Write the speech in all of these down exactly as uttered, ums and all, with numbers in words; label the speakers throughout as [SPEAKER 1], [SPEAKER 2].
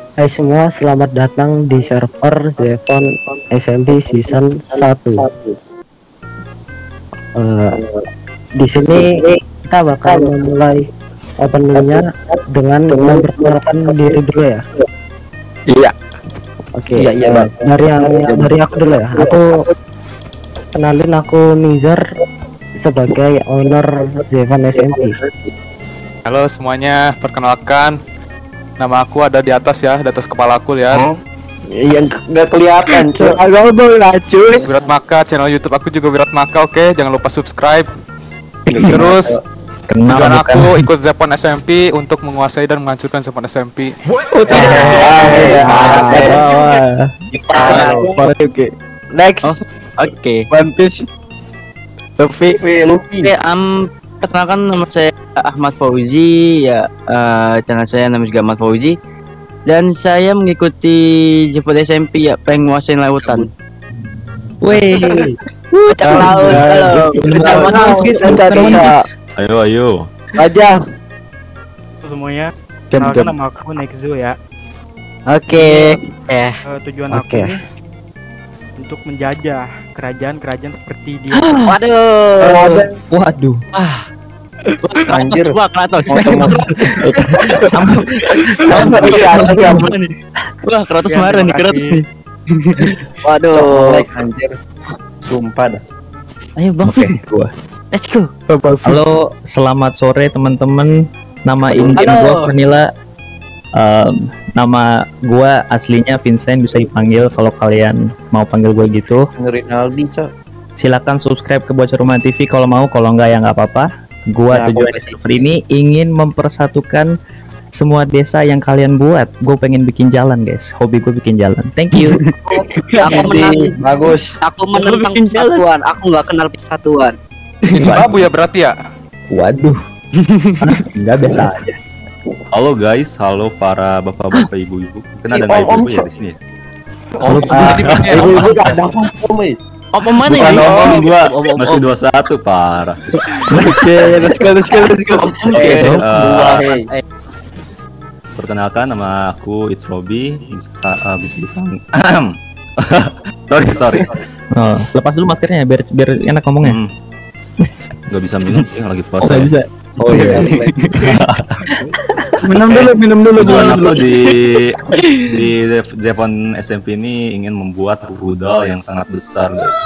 [SPEAKER 1] Hai semua, selamat datang di server Zevon S M P Season satu. Uh, di sini kita bakal memulai openingnya dengan memperkenalkan diri dulu ya.
[SPEAKER 2] Iya.
[SPEAKER 1] Oke.
[SPEAKER 2] Iya, iya,
[SPEAKER 1] uh, dari yang dari aku dulu ya. Aku kenalin, aku Nizar sebagai owner Zevon S M P.
[SPEAKER 3] Halo semuanya, perkenalkan. Nama aku ada di atas ya, di atas kepala aku lihat.
[SPEAKER 2] Oh, yang nggak kelihatan, cuy. Agak tuh lah, cuy.
[SPEAKER 3] Wirat Maka, channel YouTube aku juga Wirat Maka, oke, jangan lupa subscribe. Terus tujuan aku ikut Zevon S M P untuk menguasai dan menghancurkan Zevon S M P.
[SPEAKER 2] Oke. Next.
[SPEAKER 4] Oke.
[SPEAKER 2] One Piece. Luffy, Luffy.
[SPEAKER 4] Oke, am perkenalkan nama saya Ahmad Fauzi ya, uh, channel saya nama juga Ahmad Fauzi dan saya mengikuti Zevon S M P ya, pengen nguasain lautan. Weh, cak laut. Halo.
[SPEAKER 5] Ayo ayo.
[SPEAKER 2] Aja.
[SPEAKER 6] Semuanya.
[SPEAKER 2] Jam
[SPEAKER 6] Kenalkan
[SPEAKER 2] jam.
[SPEAKER 6] nama aku Nexo ya.
[SPEAKER 2] Oke.
[SPEAKER 4] Eh,
[SPEAKER 6] Uh, tujuan
[SPEAKER 1] Oke.
[SPEAKER 6] aku nih untuk menjajah kerajaan-kerajaan seperti dia.
[SPEAKER 4] waduh.
[SPEAKER 1] Waduh.
[SPEAKER 2] Anjir.
[SPEAKER 4] Wah, Kratos. Wah, Kratos
[SPEAKER 6] Ya,
[SPEAKER 4] marah nih,
[SPEAKER 6] terima
[SPEAKER 4] Kratos
[SPEAKER 6] kasih.
[SPEAKER 4] nih. Waduh.
[SPEAKER 2] Like anjir. Sumpah dah.
[SPEAKER 4] Ayo Bang
[SPEAKER 5] Oke,
[SPEAKER 4] Vin,
[SPEAKER 5] gua.
[SPEAKER 4] let's go.
[SPEAKER 7] Halo, selamat sore teman-teman. Nama
[SPEAKER 2] Halo.
[SPEAKER 7] in-game gua Cornila. Um, nama gua aslinya Vincent, bisa dipanggil kalau kalian mau panggil gue gitu.
[SPEAKER 2] Rinaldi, cok.
[SPEAKER 7] Silakan subscribe ke Bocor Rumah T V kalau mau, kalau enggak ya nggak apa-apa. Gua
[SPEAKER 2] Ya,
[SPEAKER 7] tujuan
[SPEAKER 2] boleh sih.
[SPEAKER 7] server ini ingin mempersatukan semua desa yang kalian buat. Gue pengen bikin jalan, guys. Hobi gue bikin jalan. Thank you.
[SPEAKER 8] Aku menang,
[SPEAKER 2] Bagus.
[SPEAKER 8] aku menentang
[SPEAKER 4] bikin jalan.
[SPEAKER 8] persatuan. Aku nggak kenal persatuan.
[SPEAKER 3] Babu ya berarti ya.
[SPEAKER 7] Waduh. Enggak, biasa aja.
[SPEAKER 5] Halo guys, halo para bapak-bapak, ibu-ibu. Kan ada
[SPEAKER 2] Om,
[SPEAKER 5] nggak
[SPEAKER 2] om,
[SPEAKER 5] ibu ya di sini?
[SPEAKER 3] Oh, tiba-tiba ya.
[SPEAKER 2] Ibu-ibu gak ada apa-apa,
[SPEAKER 4] Apa mana
[SPEAKER 5] Bukan
[SPEAKER 4] ini?
[SPEAKER 5] om, gua
[SPEAKER 4] Om, om,
[SPEAKER 5] masih
[SPEAKER 4] om.
[SPEAKER 5] dua satu, parah.
[SPEAKER 2] Oke, let's go, let's go, let's go.
[SPEAKER 5] Oke,
[SPEAKER 2] Eh,
[SPEAKER 5] eh, perkenalkan nama aku It's Robi. Bisa, uh, bisa dipanggil. sorry, sorry.
[SPEAKER 7] Oh, lepas dulu maskernya biar biar enak ngomongnya.
[SPEAKER 5] Hmm. Gak bisa minum sih lagi
[SPEAKER 7] Oh,
[SPEAKER 5] puasa.
[SPEAKER 7] nggak
[SPEAKER 5] ya.
[SPEAKER 7] bisa.
[SPEAKER 5] Oh iya.
[SPEAKER 2] minum dulu, minum dulu.
[SPEAKER 5] Tujuan
[SPEAKER 2] minum
[SPEAKER 5] aku
[SPEAKER 2] dulu.
[SPEAKER 5] di di Zevon S M P ini ingin membuat rudal yang sangat besar, guys.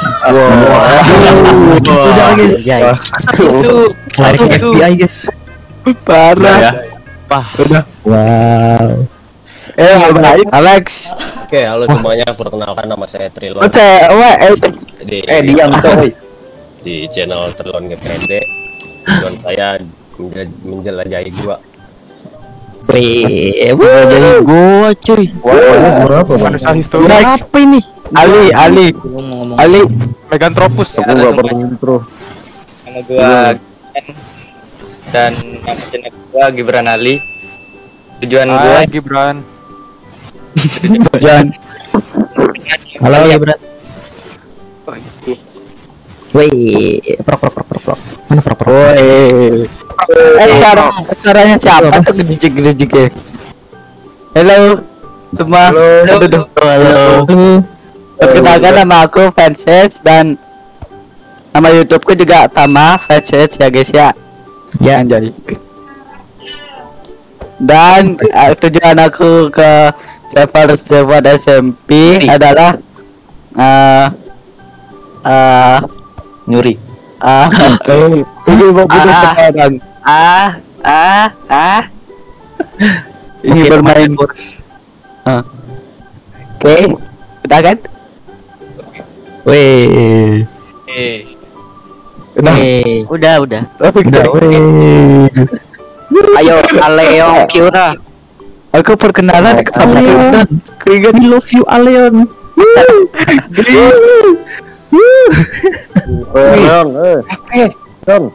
[SPEAKER 7] Udah guys.
[SPEAKER 4] Ya,
[SPEAKER 2] Aduh,
[SPEAKER 7] Lari ke F B I guys.
[SPEAKER 5] Udah
[SPEAKER 2] parah.
[SPEAKER 5] ya.
[SPEAKER 2] Udah.
[SPEAKER 7] Wow.
[SPEAKER 2] Eh, baik, Alex.
[SPEAKER 9] Oke, halo semuanya, perkenalkan nama saya Trilon
[SPEAKER 2] Oh, cewek. Eh,
[SPEAKER 9] di,
[SPEAKER 2] eh diam tuh, woi.
[SPEAKER 9] di channel Trilon G P D. Tujuan saya menjel- menjelajahi gua.
[SPEAKER 4] Wih, jadi gua cuy.
[SPEAKER 3] Manusia histori.
[SPEAKER 2] Next.
[SPEAKER 4] Apa ini?
[SPEAKER 2] Ali, Ali,
[SPEAKER 8] Ngomong-ngomong.
[SPEAKER 2] Ali.
[SPEAKER 3] Meganthropus.
[SPEAKER 2] Aku gak pernah intro.
[SPEAKER 10] Nama gua Ken, dan nama channel gua Gibran Ali. Tujuan gua
[SPEAKER 3] Hai Gibran.
[SPEAKER 2] Jangan.
[SPEAKER 7] Halo ya, Bro. Wih, prok prok prok prok prok. Mana prok prok?
[SPEAKER 2] Woi. Eh, suara, suaranya siapa tuh gejek-gejek ya? Halo, semua. Halo. Halo.
[SPEAKER 7] Halo.
[SPEAKER 2] Perkenalkan nama aku Fanses dan nama YouTubeku juga Tama Fanses ya guys ya.
[SPEAKER 7] Ya.
[SPEAKER 2] Anjay. Dan eh, tujuan aku ke server Zevon S M P adalah eh eh nyuri. Ah, ini mau bunuh
[SPEAKER 4] Ah.
[SPEAKER 2] sekarang.
[SPEAKER 4] Ah, ah, ah.
[SPEAKER 2] Ini bermain. Ah. Oke, udah kan?
[SPEAKER 7] Wih.
[SPEAKER 10] eh
[SPEAKER 2] Udah.
[SPEAKER 4] Eh, udah, udah.
[SPEAKER 2] Udah.
[SPEAKER 7] Wih.
[SPEAKER 8] Ayo, Aleo Kyura.
[SPEAKER 2] Aku perkenalan sama
[SPEAKER 7] Aleon.
[SPEAKER 2] Keringan.
[SPEAKER 7] We love you, Aleon.
[SPEAKER 2] Eh, Don.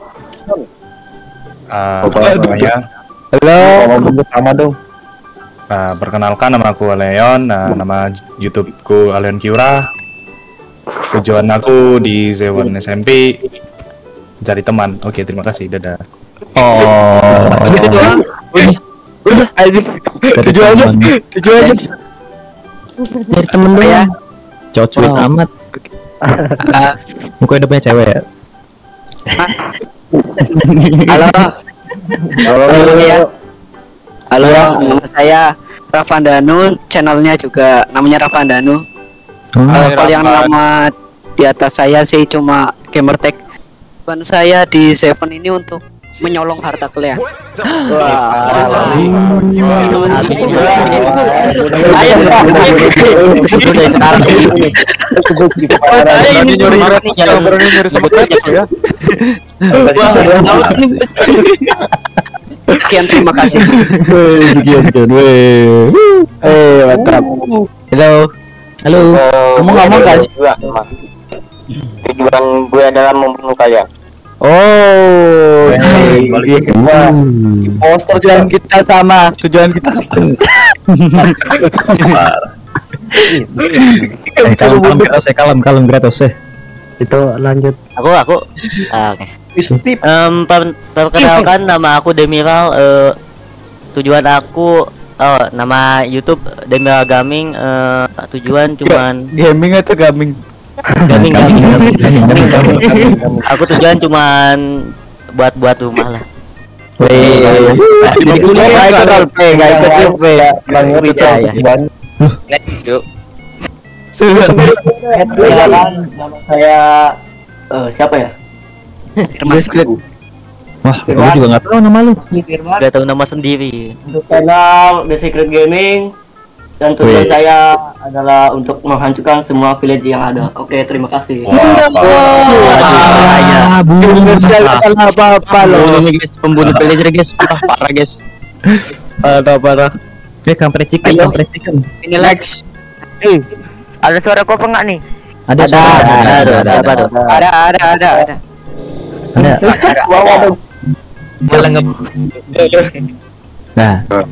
[SPEAKER 11] Uh, halo semuanya,
[SPEAKER 2] Halo.
[SPEAKER 11] ngomong sama dong. Uh, perkenalkan nama aku Leon, uh, nama YouTubeku Aleon Kiura. Tujuan aku di Zevon S M P cari teman. Oke, terima kasih. Dadah.
[SPEAKER 7] Oh.
[SPEAKER 4] Gitu doang.
[SPEAKER 2] Tujuannya, tujuannya.
[SPEAKER 7] Dari temen doang ya. Cowok cuit amat. Mukanya udah punya cewek ya.
[SPEAKER 8] Halo. Halo ya. Halo, nama saya Ravandanu, channelnya juga namanya Ravandanu. Uh, kalau yang nama di atas saya sih cuma gamertag. Tujuan saya di Seven ini untuk menyolong harta kalian. Wah. Sekian, terima kasih.
[SPEAKER 2] Sekian sekian. Weh. Eh, mantap. Halo. Halo. Ngomong-ngomong kan juga. Tujuan gue adalah membunuh kalian. Oh, iya. Oh, tujuan kita sama, tujuan kita sama.
[SPEAKER 7] Eh, kalem kalem Kratos ya, kalem kalem Kratos ya.
[SPEAKER 1] Itu lanjut.
[SPEAKER 2] Aku aku. Ah, oke.
[SPEAKER 12] Um, per perkenalkan nama aku Demiral. Uh, tujuan aku, oh nama YouTube Demiral Gaming. Uh, tujuan cuman
[SPEAKER 2] gaming atau gaming?
[SPEAKER 12] Gaming gaming gaming. Aku tujuan cuman buat buat rumah lah.
[SPEAKER 2] Wih, jadi kuliah nggak ikut L P, nggak ikut L P ya, Bang Yuri ya.
[SPEAKER 10] Yuk.
[SPEAKER 2] Silakan, nama saya siapa ya?
[SPEAKER 12] Firman.
[SPEAKER 7] Wah, aku juga nggak tahu nama lu.
[SPEAKER 12] Gak tahu nama sendiri.
[SPEAKER 2] Untuk channel The Secret Gaming dan tujuan saya adalah untuk menghancurkan semua village yang ada. Oke, terima kasih.
[SPEAKER 4] Ya,
[SPEAKER 2] apa-apa loh.
[SPEAKER 4] Ini guys, pembunuh villager guys. Ah, parah guys.
[SPEAKER 2] Parah parah.
[SPEAKER 7] Eh, kampret chicken, kampret chicken.
[SPEAKER 8] Ini Lex. Eh, ada suara kok enggak nih?
[SPEAKER 7] Ada
[SPEAKER 2] Ada,
[SPEAKER 7] ada
[SPEAKER 2] ada, ada,
[SPEAKER 8] Ada, ada, ada, ada.
[SPEAKER 7] ada.
[SPEAKER 10] Malah nge
[SPEAKER 7] Nah,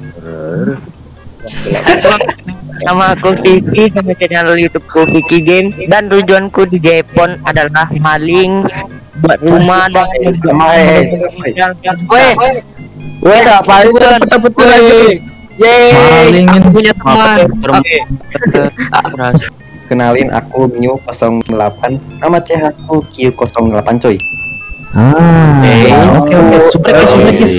[SPEAKER 8] Nama aku Vicky, nama channel YouTubeku Vicky Games, dan tujuanku di Jepon adalah maling, buat rumah dan Weh,
[SPEAKER 2] Weh, ngapain tuh betul-betul lagi?
[SPEAKER 7] malingin
[SPEAKER 8] punya teman.
[SPEAKER 13] Kenalin, aku Mio nol delapan. Nama C H aku Q nol delapan coy.
[SPEAKER 7] Ah, oke oke, super guys, super guys.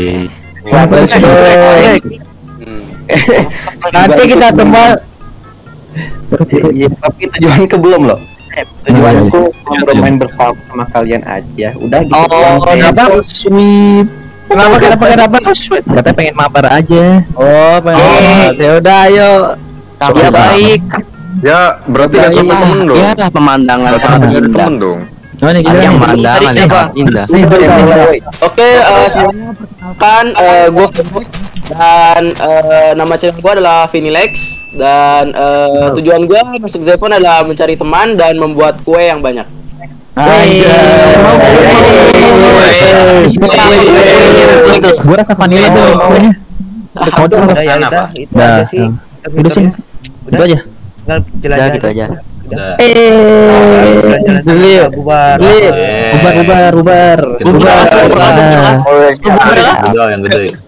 [SPEAKER 2] Nanti kita semua.
[SPEAKER 13] Iya, tapi tujuanku belum loh. Tujuanku bermain bersama sama kalian aja. Udah gitu.
[SPEAKER 2] Oh, kenapa?
[SPEAKER 7] Sweet.
[SPEAKER 2] Kenapa kenapa kenapa?
[SPEAKER 7] Katanya pengen mabar aja.
[SPEAKER 2] Oh, pengen. Ya udah, ayo.
[SPEAKER 8] Ya baik.
[SPEAKER 9] Ya, berarti ada temen dong.
[SPEAKER 4] Ya, pemandangan
[SPEAKER 9] Berarti ada temen dong.
[SPEAKER 7] Oh, ini gila.
[SPEAKER 4] yang
[SPEAKER 7] nih.
[SPEAKER 4] pemandangan
[SPEAKER 8] siapa?
[SPEAKER 4] indah.
[SPEAKER 14] Oke, eh kan eh gue dan eh, nama channel gue adalah Vinilex dan eh, tujuan gue masuk Zepon adalah mencari teman dan membuat kue yang banyak.
[SPEAKER 7] Gua rasa vanilla tuh kuenya.
[SPEAKER 10] Kode udah ya udah itu aja sih.
[SPEAKER 7] Udah sih. Itu aja.
[SPEAKER 10] Tinggal
[SPEAKER 12] Udah
[SPEAKER 10] jelajah
[SPEAKER 12] gitu aja.
[SPEAKER 2] Eh, beli,
[SPEAKER 10] bubar.
[SPEAKER 2] beli,
[SPEAKER 11] Eh,
[SPEAKER 7] Ubar ubar ubar.
[SPEAKER 11] Ubar.
[SPEAKER 7] Ubar.
[SPEAKER 11] Udah yang gede.